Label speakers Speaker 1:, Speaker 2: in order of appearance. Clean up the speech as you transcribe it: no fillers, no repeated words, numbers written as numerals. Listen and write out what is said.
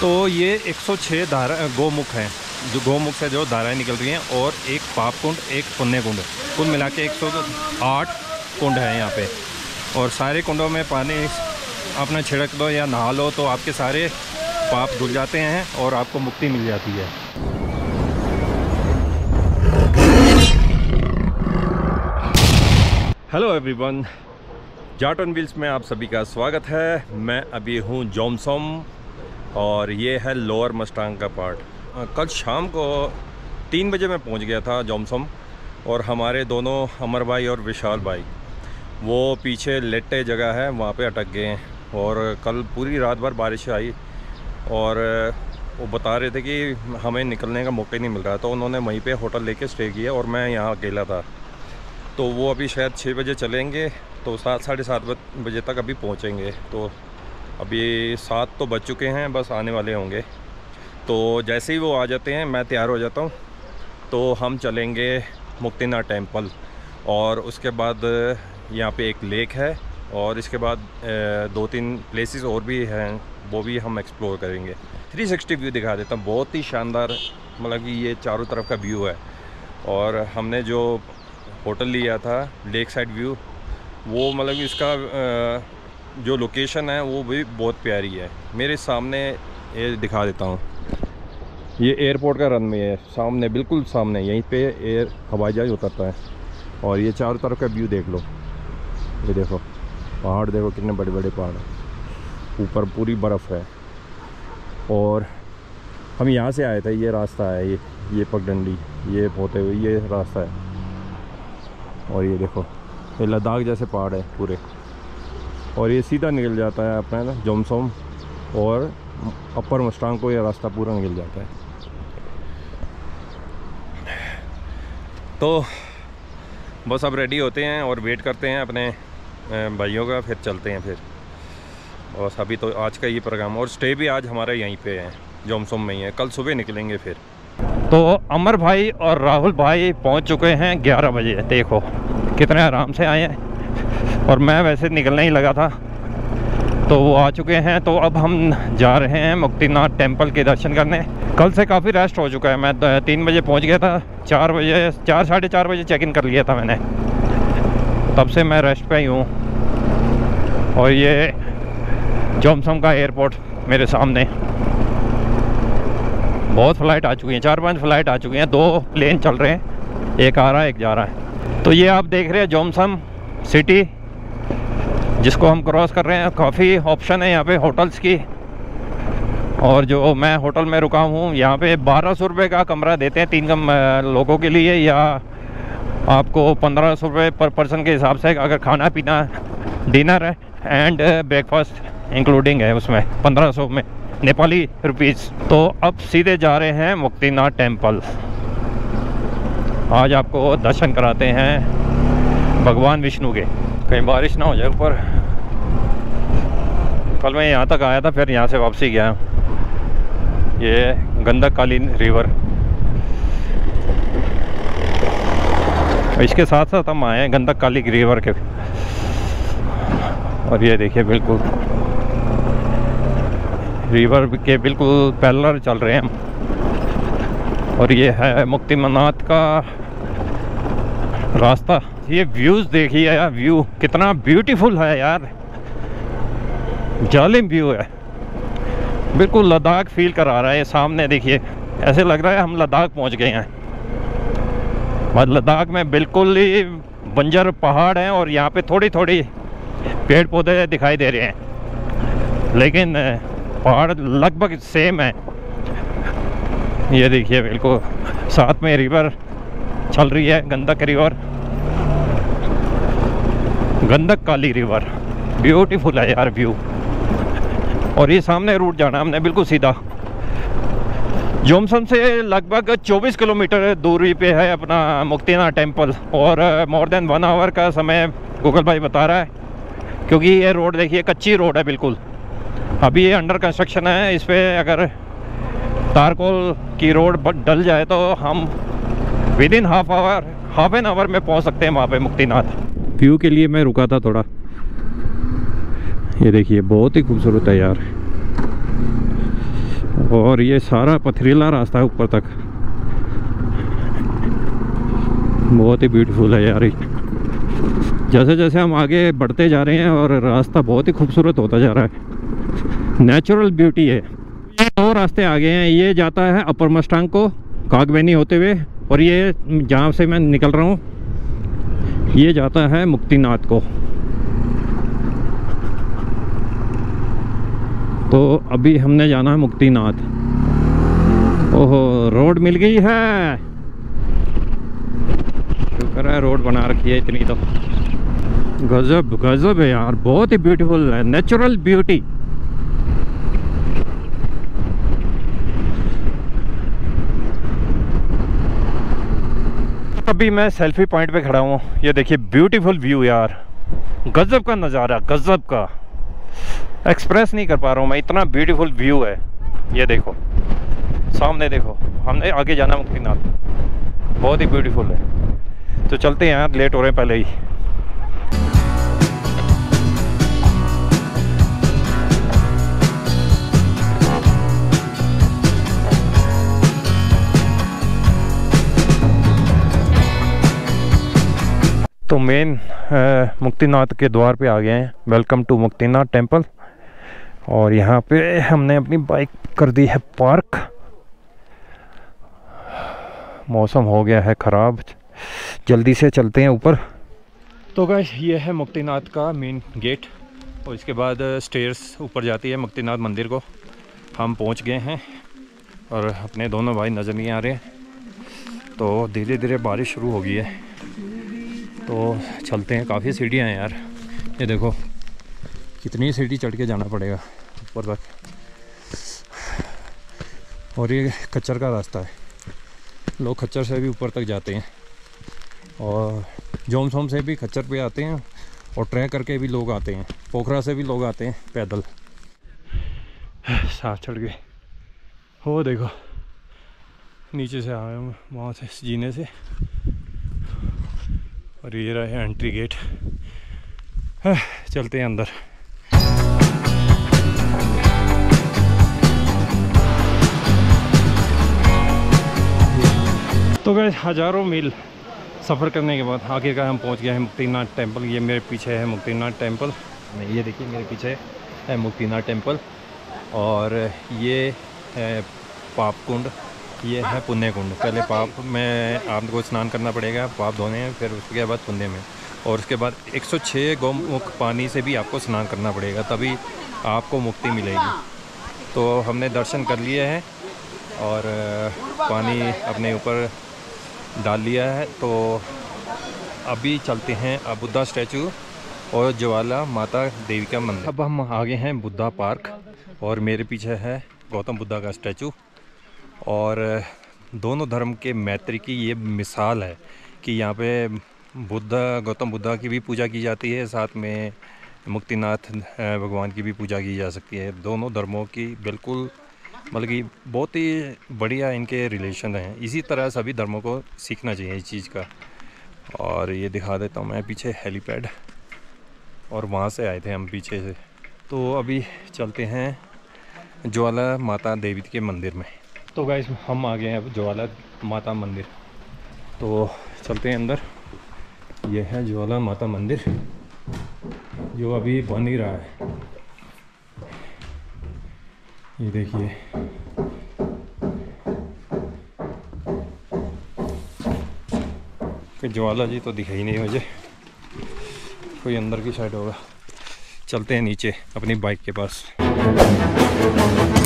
Speaker 1: तो ये 106 गौमुख हैं, जो गौमुख से जो धाराएं निकल रही हैं, और एक पाप कुंड, एक पुण्य कुंड, कुल मिला के 108 कुंड हैं यहाँ पे। और सारे कुंडों में पानी अपना छिड़क दो या नहा लो तो आपके सारे पाप धुल जाते हैं और आपको मुक्ति मिल जाती है। Hello everyone, Jat on wheels में आप सभी का स्वागत है। मैं अभी हूँ जोमसोम और ये है लोअर मस्टांग का पार्ट। कल शाम को 3 बजे मैं पहुँच गया था जोमसोम, और हमारे दोनों अमर भाई और विशाल भाई वो पीछे लेटे जगह है वहाँ पे अटक गए हैं। और कल पूरी रात भर बारिश आई और वो बता रहे थे कि हमें निकलने का मौका ही नहीं मिल रहा, तो उन्होंने वहीं पे होटल लेके स्टे किया और मैं यहाँ अकेला था। तो वो अभी शायद 6 बजे चलेंगे, तो 7 साढ़े 7 बजे तक अभी पहुँचेंगे। तो अभी 7 तो बज चुके हैं, बस आने वाले होंगे। तो जैसे ही वो आ जाते हैं मैं तैयार हो जाता हूँ, तो हम चलेंगे मुक्तिनाथ टेम्पल, और उसके बाद यहाँ पे एक लेक है, और इसके बाद 2-3 प्लेसेस और भी हैं, वो भी हम एक्सप्लोर करेंगे। 360 व्यू दिखा देता हूँ, बहुत ही शानदार, मतलब कि ये चारों तरफ का व्यू है। और हमने जो होटल लिया था लेक साइड व्यू, वो मतलब कि इसका जो लोकेशन है वो भी बहुत प्यारी है। मेरे सामने ये दिखा देता हूँ, ये एयरपोर्ट का रनवे है, सामने बिल्कुल सामने, यहीं पे हवाई जहाज उतरता है। और ये चारों तरफ का व्यू देख लो, ये देखो पहाड़, देखो कितने बड़े बड़े पहाड़ हैं, ऊपर पूरी बर्फ़ है। और हम यहाँ से आए थे, ये रास्ता है, ये पगडंडी, ये होते हुए ये रास्ता है। और ये देखो ये लद्दाख जैसे पहाड़ है पूरे, और ये सीधा निकल जाता है अपना ना जोमसोम, और अपर मस्टांग को ये रास्ता पूरा निकल जाता है। तो बस अब रेडी होते हैं और वेट करते हैं अपने भाइयों का, फिर चलते हैं फिर। और अभी तो आज का ये प्रोग्राम, और स्टे भी आज हमारा यहीं पे है, जोमसोम में ही है। कल सुबह निकलेंगे फिर। तो अमर भाई और राहुल भाई पहुंच चुके हैं 11 बजे। देखो कितने आराम से आए हैं, और मैं वैसे निकलने ही लगा था, तो वो आ चुके हैं। तो अब हम जा रहे हैं मुक्तिनाथ टेम्पल के दर्शन करने। कल से काफ़ी रेस्ट हो चुका है, मैं 3 बजे पहुंच गया था, 4 साढ़े 4 बजे चेक इन कर लिया था मैंने, तब से मैं रेस्ट पे ही हूँ। और ये जोमसोम का एयरपोर्ट मेरे सामने, बहुत फ़्लाइट आ चुकी हैं, 4-5 फ़्लाइट आ चुकी हैं, 2 प्लेन चल रहे हैं, एक आ रहा है एक जा रहा है। तो ये आप देख रहे हैं जोमसोम सिटी, जिसको हम क्रॉस कर रहे हैं। काफ़ी ऑप्शन है यहाँ पे होटल्स की, और जो मैं होटल में रुका हूँ यहाँ पे 1200 रुपये का कमरा देते हैं 3 लोगों के लिए, या आपको 1500 रुपये पर पर्सन के हिसाब से, अगर खाना पीना डिनर है एंड ब्रेकफास्ट इंक्लूडिंग है उसमें 1500 में नेपाली रुपीज़। तो अब सीधे जा रहे हैं मुक्तिनाथ टेम्पल। आज आपको दर्शन कराते हैं भगवान विष्णु के। कहीं बारिश ना हो जाए ऊपर। कल मैं यहाँ तक आया था, फिर यहाँ से वापसी गया। ये गंडक काली रिवर, इसके साथ साथ हम आए हैं गंडक काली रिवर के। और ये देखिए बिल्कुल रिवर के बिल्कुल पैरेलल चल रहे हैं हम। और ये है मुक्तिनाथ का रास्ता। ये व्यूज़ देखिए यार, व्यू कितना ब्यूटीफुल है यार, जालिम व्यू है, बिल्कुल लद्दाख फील करा रहा है। ये सामने देखिए, ऐसे लग रहा है हम लद्दाख पहुंच गए हैं। लद्दाख में बिल्कुल ही बंजर पहाड़ हैं, और यहाँ पे थोड़ी थोड़ी पेड़ पौधे दिखाई दे रहे हैं, लेकिन पहाड़ लगभग सेम है। ये देखिए बिल्कुल साथ में रिवर चल रही है, Gandak river, Gandak Kali river, beautiful है यार व्यू। और ये सामने रूट जाना हमने बिल्कुल सीधा। जोमसोम से लगभग 24 किलोमीटर दूरी पे है अपना मुक्तिनाथ टेम्पल, और मोर देन 1 आवर का समय गूगल भाई बता रहा है, क्योंकि ये रोड देखिए कच्ची रोड है बिल्कुल। अभी ये अंडर कंस्ट्रक्शन है, इस पर अगर तारकोल की रोड डल जाए तो हम विदिन हाफ एन आवर में पहुंच सकते हैं वहाँ पे मुक्तिनाथ। व्यू के लिए मैं रुका था थोड़ा। ये देखिए बहुत ही खूबसूरत है यार, और ये सारा पथरीला रास्ता है ऊपर तक। बहुत ही ब्यूटीफुल है यार। जैसे जैसे हम आगे बढ़ते जा रहे हैं और रास्ता बहुत ही खूबसूरत होता जा रहा है, नेचुरल ब्यूटी है। ये दो रास्ते आगे हैं, ये जाता है अपर मस्टांग को कागवेनी होते हुए, और ये जहाँ से मैं निकल रहा हूँ ये जाता है मुक्तिनाथ को। तो अभी हमने जाना है मुक्तिनाथ। ओहो, रोड मिल गई है, शुक्र है रोड बना रखी है इतनी तो। गजब गजब है यार, बहुत ही ब्यूटीफुल है, नेचुरल ब्यूटी। अभी मैं सेल्फी पॉइंट पे खड़ा हूँ, ये देखिए ब्यूटीफुल व्यू यार, गजब का नज़ारा, गजब का। एक्सप्रेस नहीं कर पा रहा हूँ मैं, इतना ब्यूटीफुल व्यू है। ये देखो सामने, देखो हमने आगे जाना मुक्तिनाथ, बहुत ही ब्यूटीफुल है। तो चलते हैं यार, लेट हो रहे हैं पहले ही। तो मेन मुक्तिनाथ के द्वार पे आ गए हैं। Welcome to Muktinath temple. और यहाँ पे हमने अपनी बाइक कर दी है पार्क। मौसम हो गया है ख़राब, जल्दी से चलते हैं ऊपर। तो गाइस ये है मुक्तिनाथ का मेन गेट, और इसके बाद स्टेयर्स ऊपर जाती है मुक्तिनाथ मंदिर को। हम पहुँच गए हैं और अपने दोनों भाई नज़र नहीं आ रहे, तो धीरे धीरे बारिश शुरू हो गई है, तो चलते हैं। काफ़ी सीढ़ियाँ हैं यार, ये देखो कितनी सीढ़ी चढ़ के जाना पड़ेगा ऊपर तक। और ये खच्चर का रास्ता है, लोग खच्चर से भी ऊपर तक जाते हैं, और जोमसोम से भी खच्चर पे आते हैं, और ट्रैक करके भी लोग आते हैं, पोखरा से भी लोग आते हैं पैदल। साथ चढ़ गए, हो देखो नीचे से आए हूँ वहाँ से जीने से, और ये रहा है एंट्री गेट। चलते हैं अंदर। तो गए हज़ारों मील सफ़र करने के बाद आखिरकार हम पहुंच गए हैं मुक्तिनाथ टेम्पल। ये मेरे पीछे है मुक्तिनाथ टेम्पल, ये देखिए मेरे पीछे है मुक्तिनाथ टेम्पल, और ये है पाप कुंड, ये है पुण्य कुंड। पहले पाप में आपको स्नान करना पड़ेगा, पाप धोने हैं, फिर उसके बाद पुण्य में, और उसके बाद 106 गौमुख पानी से भी आपको स्नान करना पड़ेगा, तभी आपको मुक्ति मिलेगी। तो हमने दर्शन कर लिए हैं और पानी अपने ऊपर डाल लिया है। तो अभी चलते हैं बुद्धा स्टैचू और ज्वाला माता देवी का मंदिर। अब हम आगे हैं बुद्धा पार्क, और मेरे पीछे है गौतम बुद्धा का स्टैचू। और दोनों धर्म के मैत्री की ये मिसाल है कि यहाँ पे गौतम बुद्धा की भी पूजा की जाती है, साथ में मुक्तिनाथ भगवान की भी पूजा की जा सकती है। दोनों धर्मों की बिल्कुल मतलब कि बहुत ही बढ़िया इनके रिलेशन हैं। इसी तरह सभी धर्मों को सीखना चाहिए इस चीज़ का। और ये दिखा देता हूँ मैं पीछे हेलीपैड, और वहाँ से आए थे हम पीछे से। तो अभी चलते हैं ज्वाला माता देवी के मंदिर में। तो गाइस हम आ गए हैं अब ज्वाला माता मंदिर, तो चलते हैं अंदर। ये है ज्वाला माता मंदिर जो अभी बन ही रहा है, ये देखिए। ज्वाला जी तो दिखाई नहीं मुझे, कोई अंदर की साइड होगा। चलते हैं नीचे अपनी बाइक के पास।